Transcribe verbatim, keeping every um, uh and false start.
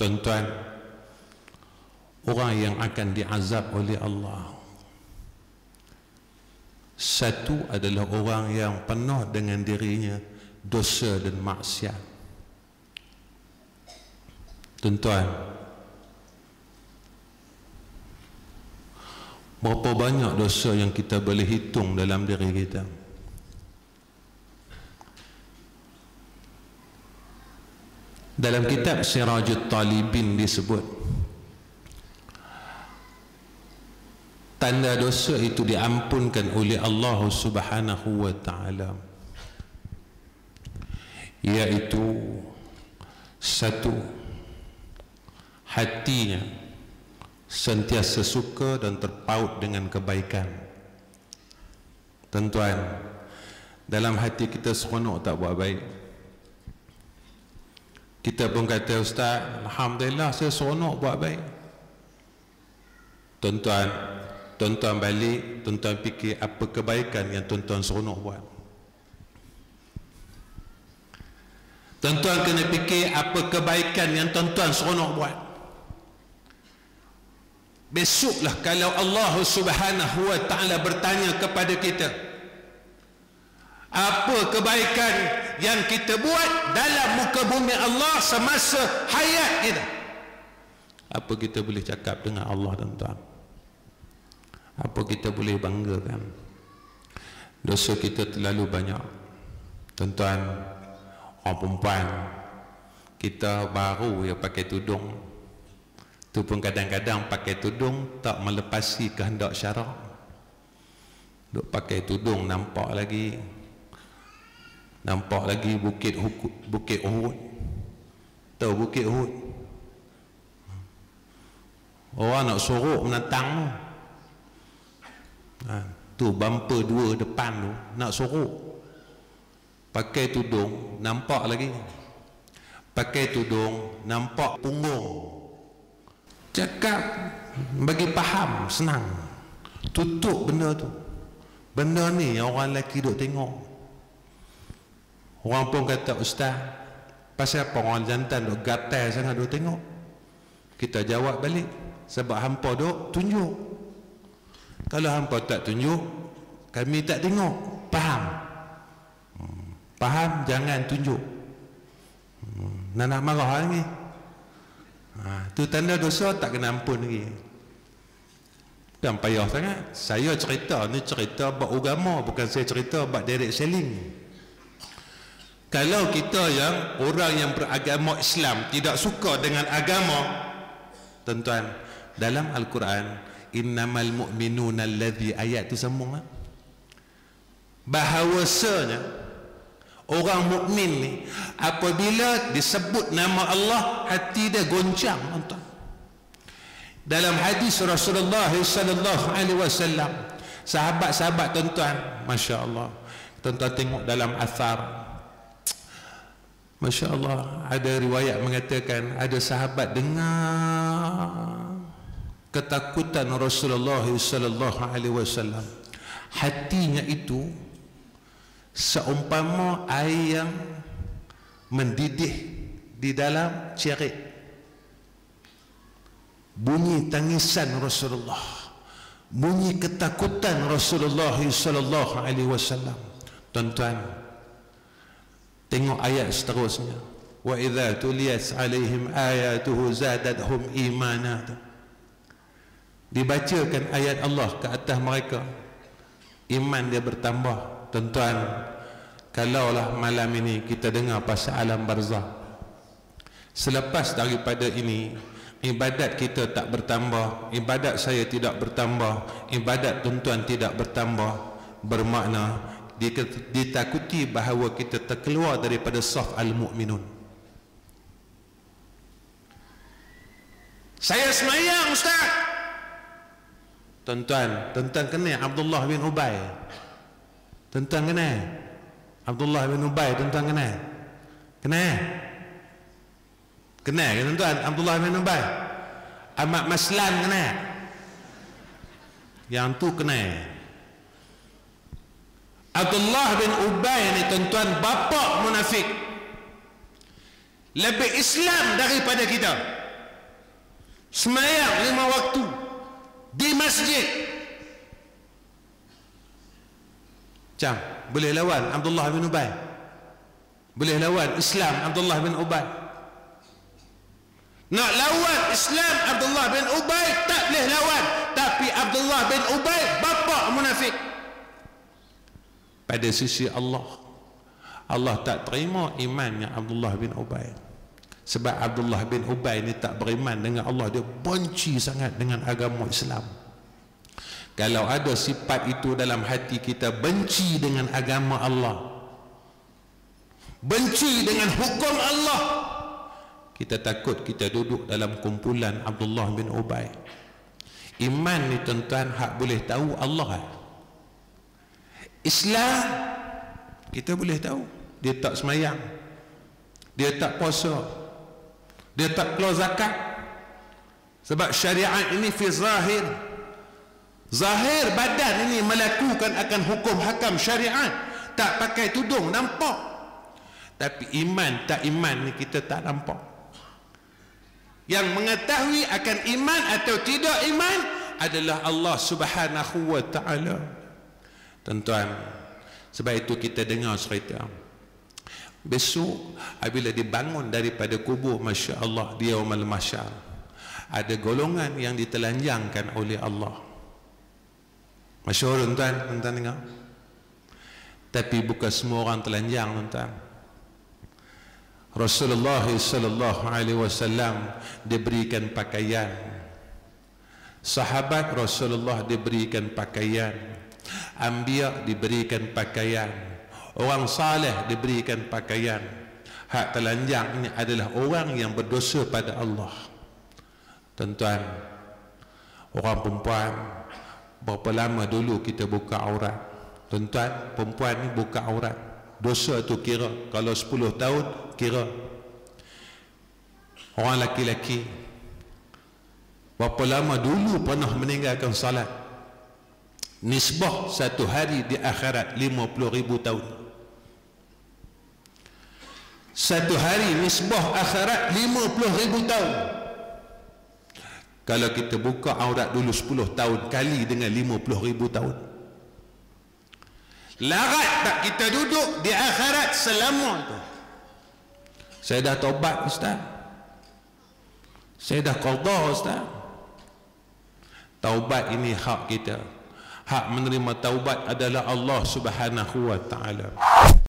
Tuan-tuan, orang yang akan diazab oleh Allah, satu adalah orang yang penuh dengan dirinya dosa dan maksiat. Tuan-tuan, berapa banyak dosa yang kita boleh hitung dalam diri kita? Dalam kitab Sirajut Talibin disebut, tanda dosa itu diampunkan oleh Allah Subhanahu wa ta'ala, iaitu satu, hatinya sentiasa suka dan terpaut dengan kebaikan. Tuan-tuan, dalam hati kita seronok tak buat baik? Kita pun kata, Ustaz, alhamdulillah saya seronok buat baik. Tuan-tuan, tuan-tuan balik, tuan-tuan fikir apa kebaikan yang tuan-tuan seronok buat. Tuan-tuan kena fikir apa kebaikan yang tuan-tuan seronok buat. Besoklah kalau Allah Subhanahu wa ta'ala bertanya kepada kita, apa kebaikan yang kita buat dalam muka bumi Allah semasa hayat kita, apa kita boleh cakap dengan Allah, tuan-tuan? Apa kita boleh banggakan? Dosa kita terlalu banyak. Tuan-tuan, orang perempuan kita baru ya pakai tudung, tu pun kadang-kadang pakai tudung tak melepasi kehendak syarak. Duk pakai tudung nampak lagi, nampak lagi bukit bukit Uhud. Tahu bukit Uhud? Orang nak sorok menatang tu. Ha, tu bumper dua depan tu nak sorok. Pakai tudung nampak lagi. Pakai tudung nampak punggung. Cakap bagi faham senang. Tutup benda tu. Benda ni orang lelaki duk tengok. Orang pun kata, Ustaz, pasal apa orang jantan duk gatal sangat duk tengok? Kita jawab balik, sebab hampa duk tunjuk. Kalau hampa tak tunjuk, kami tak tengok. Faham? Hmm. Faham? Jangan tunjuk. Hmm. Nak nak marah lagi. Ha, tu tanda dosa tak kena ampun lagi. Dan payah sangat. Saya cerita ni cerita bab agama, bukan saya cerita bab direct selling. Kalau kita yang orang yang beragama Islam tidak suka dengan agama, tuan-tuan, dalam Al-Quran, innamal mu'minuna alladhi, ayat tu sambung lah, bahawasanya orang mukmin ni apabila disebut nama Allah hati dia goncang, tuan-tuan. Dalam hadis Rasulullah sallallahu alaihi wasallam, sahabat-sahabat, tuan-tuan, masya-Allah, tuan-tuan tengok dalam athar, masya Allah, ada riwayat mengatakan ada sahabat dengar ketakutan Rasulullah sallallahu alaihi wasallam, hatinya itu seumpama air yang mendidih di dalam cerik. Bunyi tangisan Rasulullah, bunyi ketakutan Rasulullah sallallahu alaihi wasallam. Tuan-tuan, tengok ayat seterusnya, wa idza tuliyat alaihim ayatuhu zadatuhum imana. Dibacakan ayat Allah ke atas mereka, iman dia bertambah. Tuan-tuan, kalaulah malam ini kita dengar pasal alam barzah, selepas daripada ini ibadat kita tak bertambah, ibadat saya tidak bertambah, ibadat tuan-tuan tidak bertambah, bermakna ditakuti bahawa kita terkeluar daripada saf al-mu'minun. Saya semayang, Ustaz. Tuan-tuan, tuan-tuan kenal Abdullah bin Ubay? Tuan-tuan kenal Abdullah bin Ubay? Tuan-tuan kenal? Kenal? Kenal ke tuan-tuan Abdullah bin Ubay? Ahmad Maslan kenal? Yang tu kenal. Abdullah bin Ubay ni, tuan-tuan, bapa munafik, lebih Islam daripada kita. Semayang lima waktu di masjid. Macam boleh lawan Abdullah bin Ubay? Boleh lawan Islam Abdullah bin Ubay? Nak lawan Islam Abdullah bin Ubay tak boleh lawan. Tapi Abdullah bin Ubay bapa munafik. Pada sisi Allah, Allah tak terima imannya Abdullah bin Ubay. Sebab Abdullah bin Ubay ni tak beriman dengan Allah. Dia benci sangat dengan agama Islam. Kalau ada sifat itu dalam hati kita, benci dengan agama Allah, benci dengan hukum Allah, kita takut kita duduk dalam kumpulan Abdullah bin Ubay. Iman ni tuan-tuan hak boleh tahu Allah. Islam kita boleh tahu. Dia tak semayang, dia tak puasa, dia tak keluar zakat. Sebab syariat ini fi zahir, zahir badan ini melakukan akan hukum hakam syariat. Tak pakai tudung, nampak. Tapi iman tak iman ni kita tak nampak. Yang mengetahui akan iman atau tidak iman adalah Allah Subhanahu wa ta'ala. Tuan-tuan, sebab itu kita dengar cerita besok apabila dibangun daripada kubur, Masya Allah, di Yaumul Mahsyar, ada golongan yang ditelanjangkan oleh Allah. Masyhur tuan-tuan, tuan-tuan dengar. Tapi bukan semua orang telanjang tuan-tuan. Rasulullah sallallahu alaihi wasallam diberikan pakaian, sahabat Rasulullah diberikan pakaian, anbiya diberikan pakaian, orang saleh diberikan pakaian. Hak telanjang ini adalah orang yang berdosa pada Allah. Tuan-tuan, orang perempuan, berapa lama dulu kita buka aurat? Tuan-tuan, perempuan ni buka aurat, dosa tu kira. Kalau sepuluh tahun kira. Orang laki-laki berapa lama dulu pernah meninggalkan salat? Nisbah satu hari di akhirat lima puluh ribu tahun. Satu hari nisbah akhirat lima puluh ribu tahun. Kalau kita buka aurat dulu sepuluh tahun kali dengan lima puluh ribu tahun, larat tak kita duduk di akhirat selama itu? Saya dah taubat Ustaz, saya dah qada Ustaz. Taubat ini hak kita. Hak menerima taubat adalah Allah Subhanahu wa ta'ala.